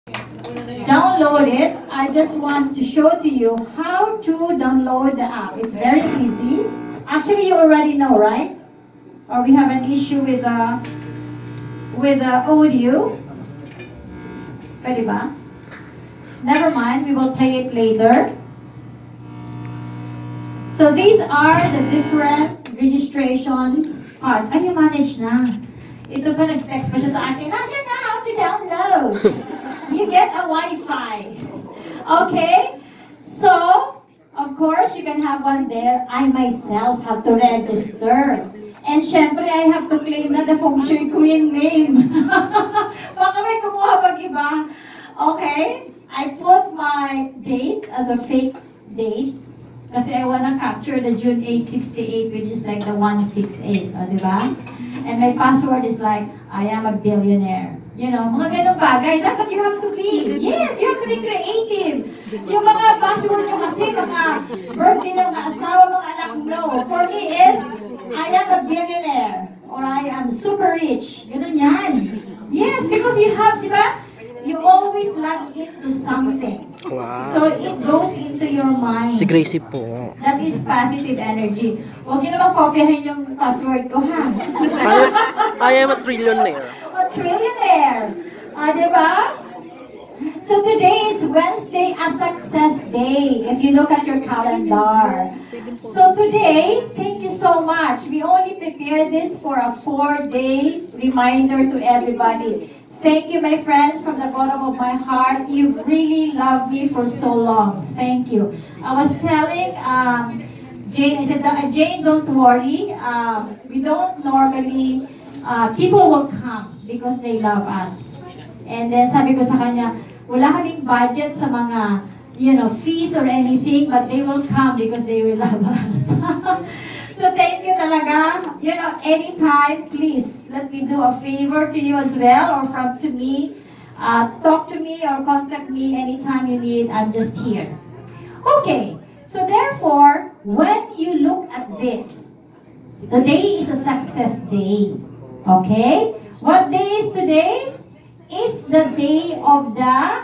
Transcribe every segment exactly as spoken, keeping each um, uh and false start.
download it, I just want to show to you how to download the app. It's very easy. Actually, you already know, right? Or we have an issue with the with the audio. Pwede ba? Never mind, we will play it later. So these are the different registrations part. Ay, you manage na. Ito pa nag-text pa siya sa akin, I don't know how to download. You get a Wi-Fi. Okay? So, of course, you can have one there. I myself have to register. And syempre, I have to claim na the Feng Shui Queen name. Baka may kumuha pag iba. Okay? I put my date as a fake date. Kasi I wanna capture the June eighth, sixty-eight, which is like the one sixty-eight. O, diba? And my password is like, I am a billionaire. You know, mga ganong bagay. Dapat you have to be. Yes, you have to be creative. Yung mga password nyo kasi, mga birthday ng mga asawa, mga anak, no. For me is, I am a billionaire. Or I am super rich. Ganon yan. Yes, because you have, di ba? You always log into something. Wow. So it goes into your mind. Si Gracie po. That is positive energy. Huwag nyo naman kopyahin yung password ko, ha? I, I am a trillionaire. A trillionaire. Ah, diba? So today is Wednesday, a success day, if you look at your calendar. So today, thank you so much. We only prepared this for a four-day reminder to everybody. Thank you, my friends, from the bottom of my heart. You really loved me for so long. Thank you. I was telling um, Jane, I said, uh, Jane, don't worry. Um, we don't normally, uh, people will come because they love us. And then sabi ko sa kanya, wala kaming budget sa mga, you know, fees or anything, but they will come because they will love us. So thank you talaga. You know, anytime, please, let me do a favor to you as well, or from to me. Uh, talk to me or contact me anytime you need. I'm just here. Okay, so therefore, when you look at this, today is a success day. Okay? What day is today? Is the day of the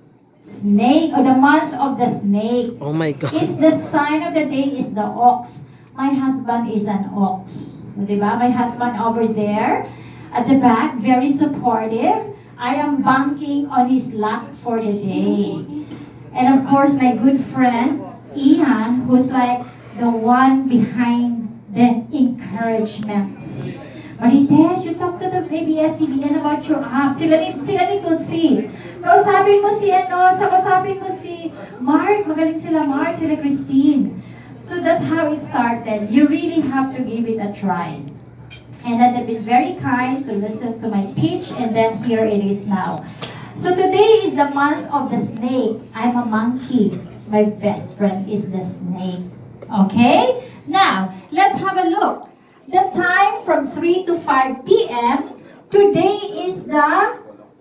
snake, or the month of the snake. Oh my God. Is the sign of the day is the ox. My husband is an ox. Diba? My husband over there at the back, very supportive. I am banking on his luck for the day. And of course, my good friend, Ian, who's like the one behind the encouragements. Marites, you talk to the A B S C B N about your app. Sila ni, sila ni Tutsi. Kausapin mo si ano, sa kausapin mo si Mark. Magaling sila Mark, sila Christine. So that's how it started. You really have to give it a try. And that they've been very kind to listen to my pitch, and then here it is now. So today is the month of the snake. I'm a monkey. My best friend is the snake. Okay? Now, let's have a look. The time from three to five P M Today is the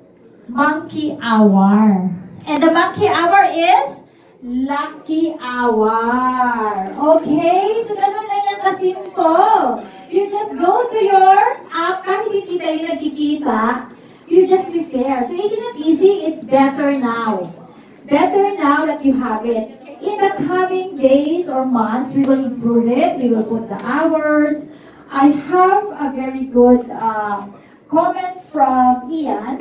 monkey hour. And the monkey hour is lucky hour. Okay? So, ganun na yan kasimple. You just go to your app, kahit hindi kita yung nagkikita, you just refer. So, isn't it easy? It's better now. Better now that you have it. In the coming days or months, we will improve it. We will put the hours. I have a very good uh, comment from Ian.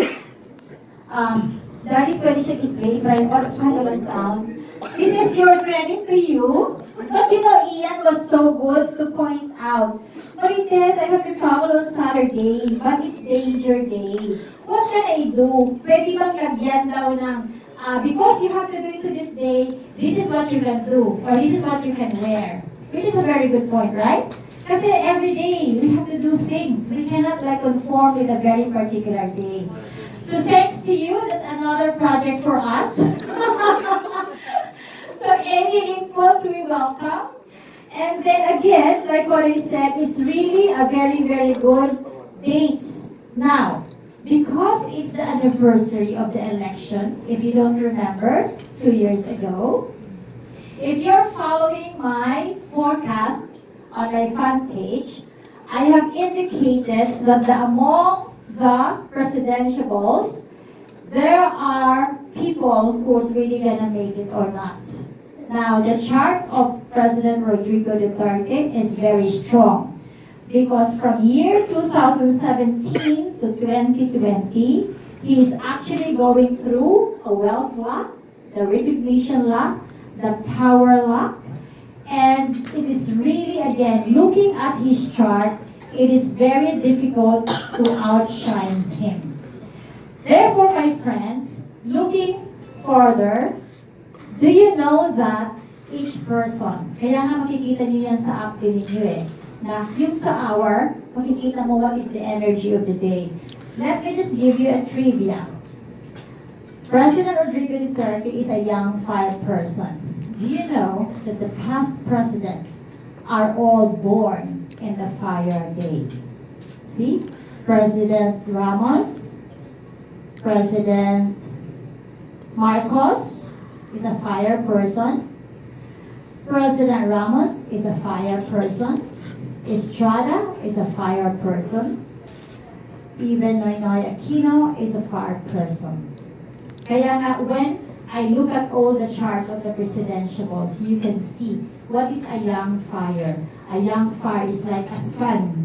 Um, Dali, pwede siya i-play, but what kind of sound? This is your credit to you. But you know, Ian was so good to point out. Marites, I have to travel on Saturday, but it's danger day. What can I do? Pwede bang lagyan daw ng, uh, because you have to do it to this day, this is what you can do, or this is what you can wear. Which is a very good point, right? Kasi every day, we have to do things. We cannot like conform with a very particular day. So thanks to you, that's another project for us. So any inputs we welcome. And then again, like what I said, it's really a very, very good dates. Now, because it's the anniversary of the election, if you don't remember, two years ago, if you're following my forecast on my fan page, I have indicated that the, among the presidentiables, there are people who's really gonna make it or not. Now, the chart of President Rodrigo Duterte is very strong because from year two thousand seventeen to twenty twenty, he is actually going through a wealth lock, the recognition lock, the power lock, and it is really, again, looking at his chart, it is very difficult to outshine him. Therefore, my friends, looking further, do you know that each person, kaya nga makikita niyo yan sa app din ninyo eh, na yung sa hour, makikita mo what is the energy of the day. Let me just give you a trivia. President Rodrigo Duterte is a young fire person. Do you know that the past presidents are all born in the fire day? See? President Ramos, President Marcos is a fire person. President Ramos is a fire person. Estrada is a fire person. Even Noynoy Aquino is a fire person. Kaya nga, when I look at all the charts of the presidentials, you can see what is a young fire. A young fire is like a sun.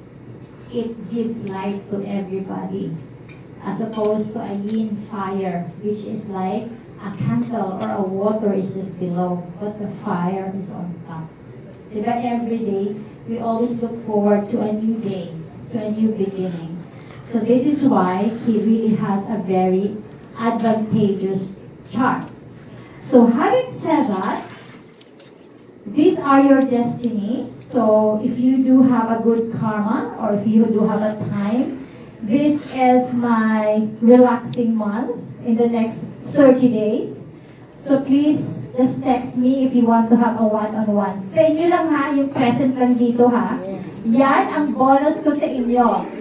It gives light to everybody. As opposed to a yin fire, which is like a candle or a water is just below, but the fire is on top. Diba, every day, we always look forward to a new day, to a new beginning. So this is why he really has a very advantageous chart. So having said that, these are your destinies. So if you do have a good karma, or if you do have a time, this is my relaxing month in the next thirty days. So please just text me if you want to have a one-on-one. Sa inyo lang ha, yung present lang dito ha. Yan ang bonus ko sa inyo.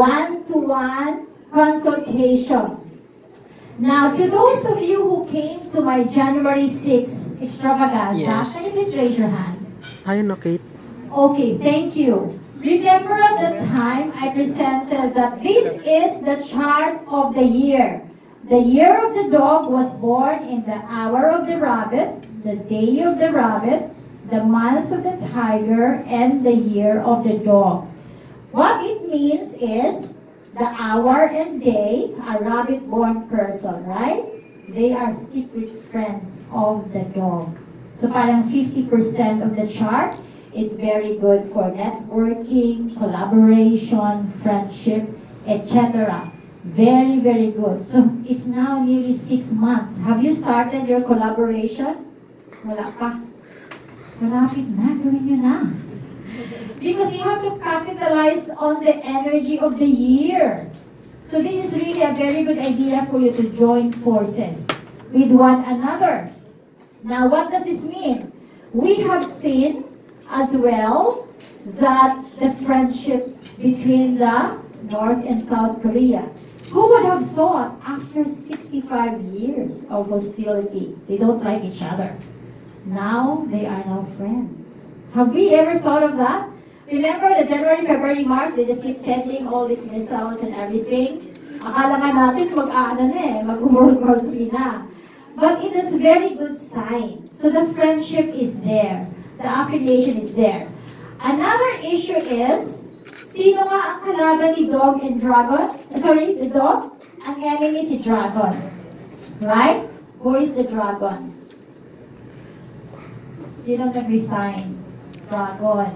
One-to-one consultation. Now, to those of you who came to my January sixth extravaganza, yes. Can you please raise your hand? Ayun, okay. Okay, thank you. Remember at the time I presented that this is the chart of the year. The year of the dog was born in the hour of the rabbit, the day of the rabbit, the month of the tiger, and the year of the dog. What it means is the hour and day, a rabbit-born person, right? They are secret friends of the dog. So parang fifty percent of the chart is very good for networking, collaboration, friendship, et cetera. Very, very good. So it's now nearly six months. Have you started your collaboration? Wala pa. Malapit na, gawin nyo na. Because you have to capitalize on the energy of the year. So this is really a very good idea for you to join forces with one another. Now, what does this mean? We have seen as well that the friendship between the North and South Korea. Who would have thought after sixty-five years of hostility, they don't like each other? Now, they are now friends. Have we ever thought of that? Remember the January, February, March, they just keep sending all these missiles and everything. Akala nga natin mag-aano na eh, mag-World War Three na. But it is a very good sign. So the friendship is there. The affiliation is there. Another issue is, sino nga ang kalaban ni dog and dragon? Uh, sorry, the dog? Ang enemy si dragon. Right? Who is the dragon? Sino nag-resign? Dragon.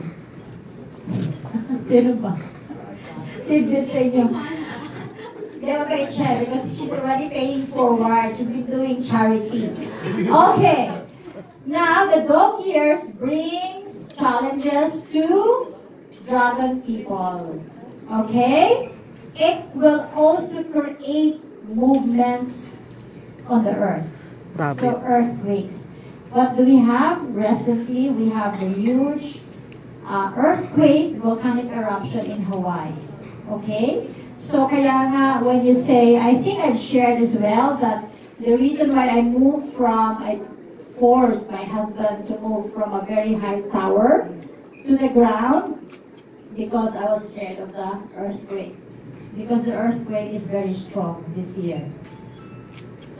Sino ba? Tidbit sa inyo. They were very chill because she's already paying forward. She's been doing charity. Okay. Now, the dog years brings challenges to dragon people. Okay? It will also create movements on the earth. Rabbit. So, earthquakes. What do we have? Recently, we have the huge uh, earthquake, volcanic eruption in Hawaii. Okay? So, kaya nga, when you say, I think I've shared as well that the reason why I moved from, I forced my husband to move from a very high tower to the ground because I was scared of the earthquake. Because the earthquake is very strong this year.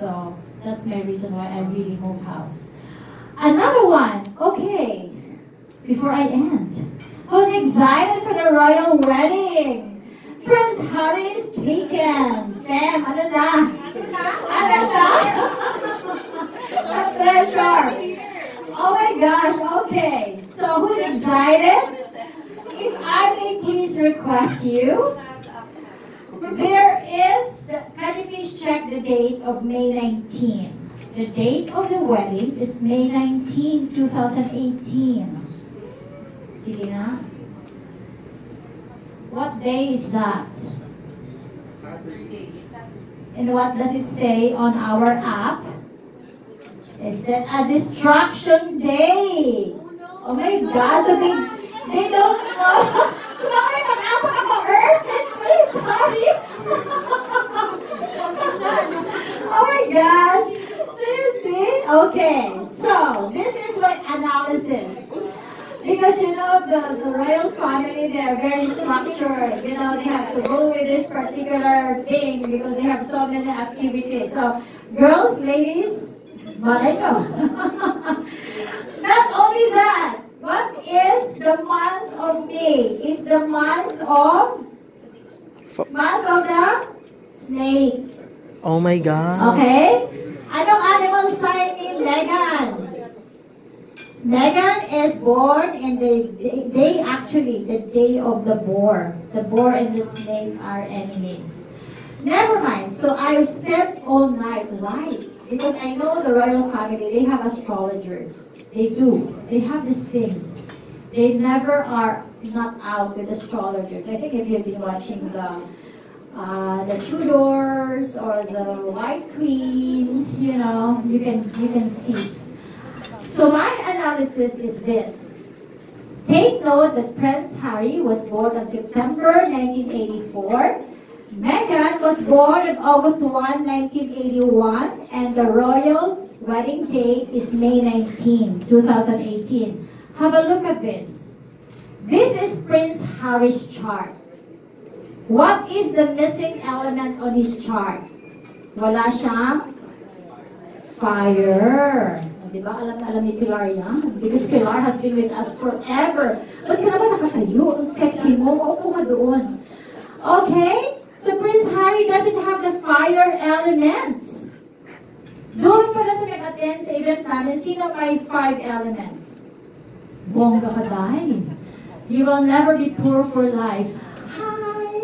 So that's my reason why I really move house. Another one. Okay. Before I end, who's excited for the royal wedding? Prince Harry is taken. Fam, ano na? Ano siya? Pressure. Oh my gosh, okay. So who's excited? If I may please request you, there is, the, can you please check the date of May nineteenth? The date of the wedding is May nineteenth, two thousand eighteen. Sige na. What day is that? And what does it say on our app? It said a distraction day. Oh my God, so they, they don't know. Bakit mag-asa ka pa, Earth? Sorry. Oh my gosh. Seriously? Okay, so this is my analysis. Because you know, the, the royal family, they are very structured. You know, they have to go with this particular thing because they have so many activities. So, girls, ladies, but I know. Not only that, what is the month of May? It's the month of, month of the snake. Oh my God. Okay? Anong animal sign ni Megan? Megan is born in the day, day, actually, the day of the boar. The boar and the snake are enemies. Never mind. So I spent all night. Why? Because I know the royal family, they have astrologers. They do. They have these things. They never are not out with astrologers. I think if you've been watching the uh, the Tudors or the White Queen, you know, you can you can see. So my analysis is this. Take note that Prince Harry was born on September nineteen eighty-four. Meghan was born on August first, nineteen eighty-one. And the royal wedding date is May nineteenth, two thousand eighteen. Have a look at this. This is Prince Harry's chart. What is the missing element on his chart? Wala siyang fire. Diba? Alam na alam ni Pilar yan. Because Pilar has been with us forever. Ba't ka naman nakatayo? Ang sexy mo. Maupo ka doon. Okay? So Prince Harry doesn't have the fire elements. Doon pala sa nag-attend sa event namin, sino may five elements? Bongga ka dahil. You will never be poor for life. Hi!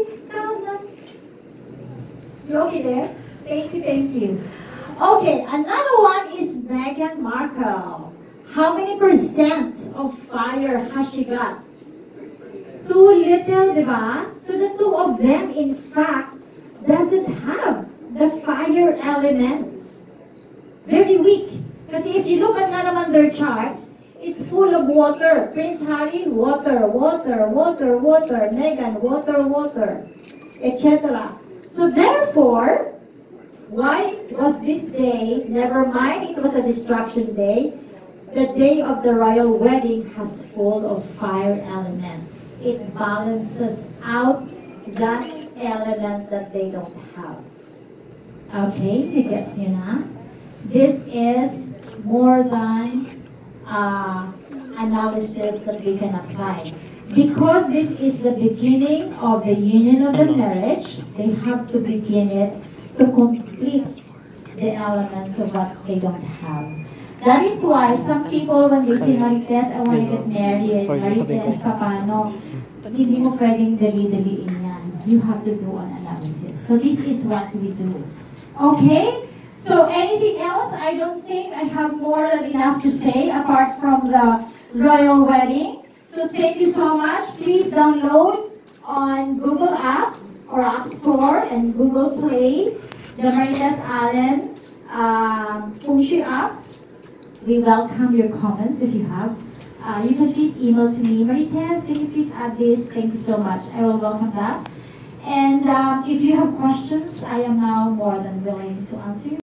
You okay there? Thank you, thank you. Okay, another one is Meghan Markle. How many percent of fire has she got? Too little, diba? So the two of them, in fact, doesn't have the fire elements. Very weak. Kasi if you look at nga naman their chart, it's full of water. Prince Harry, water, water, water, water. Meghan, water, water, et cetera. So therefore, why was this day, never mind it was a distraction day, the day of the royal wedding has full of fire element. It balances out that element that they don't have. Okay, it gets you na. This is more than uh, analysis that we can apply. Because this is the beginning of the union of the marriage, they have to begin it to complete the elements of what they don't have. That is why some people, when they say, Marites, I want to get married, Marites, paano? Hindi mo pwedeng dali-daliin yan. You have to do an analysis. So this is what we do. Okay? So anything else? I don't think I have more than enough to say apart from the royal wedding. So thank you so much. Please download on Google App or App Store and Google Play the Marites Allen um, Feng Shui app. We welcome your comments if you have. Uh, you can please email to me, Marites, can you please add this? Thank you so much. I will welcome that. And um, if you have questions, I am now more than willing to answer you.